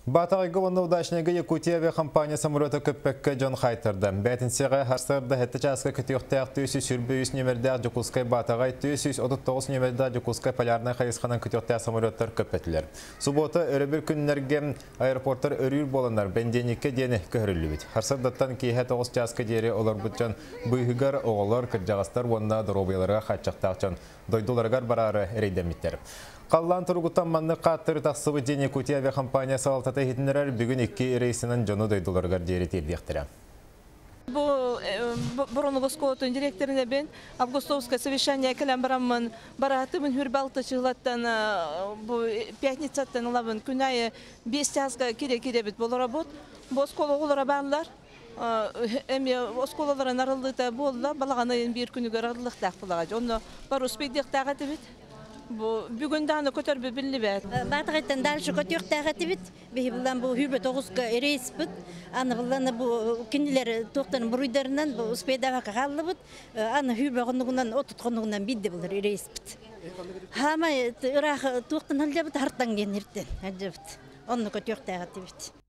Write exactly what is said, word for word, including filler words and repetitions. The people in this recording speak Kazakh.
Батагы онда удачнеге Якутия компания самолета көппекке Джон Хайтарда. Бәтінсеге харстарда хетті часка күтіқтәк түйсі сүрбейіс нөмірдәк жүкускай батагай түйсіз отыз тоғыз нөмірдәк жүкускай полярна қайысқанан күтіқтәк самолеттар көппетілер. Субота өрі бір күнлерге аэропорттар өрір боланар бәнденикке дені көрілі бит. Харстардаттан кейхе тоғыз часка дері олар бұтчан бұйығар оғылар кіржағастар онна дұробияларға қатшақтақчан дойдуларғар барары рейдемиттер. Қаллан тұрғыттан манны қаттыры тақсыбы ден Якутия авиакомпания салатата хетінерер бүгін екі рейсінің жоны дойдуларғар дері тердектірі. Бұрынғы сколотын директоріне бен августовское совещание кәлем барамын баратымын хүрбалты чығылаттан пятницаттан лавын күнайы бес тязға кере-кере бет бұл работ. Бұл скол оғылыра бағылар. Әме сколалары нарылдыта болды, балағанайын бір күнігер ағылықтақ бұлағады. Оны бар успейдіқтағы бет. Бүгін даны көтербі білі бәд. Батығыттан дальше көтеқтағы бет. Бұлан бұл хүрбе тоғызға рейс бұд. Аны бұланы бұл күнілер тоқтарын бұруйдарынан бұл успейдағы қалды бұд. Аны хүрбе қонығынан, отыт қонығынан бидді бұл рейс бұд. Хама ұрақ тоқтын әлде бұд, арттан ген ерттен. Оны көтеқтағы бет.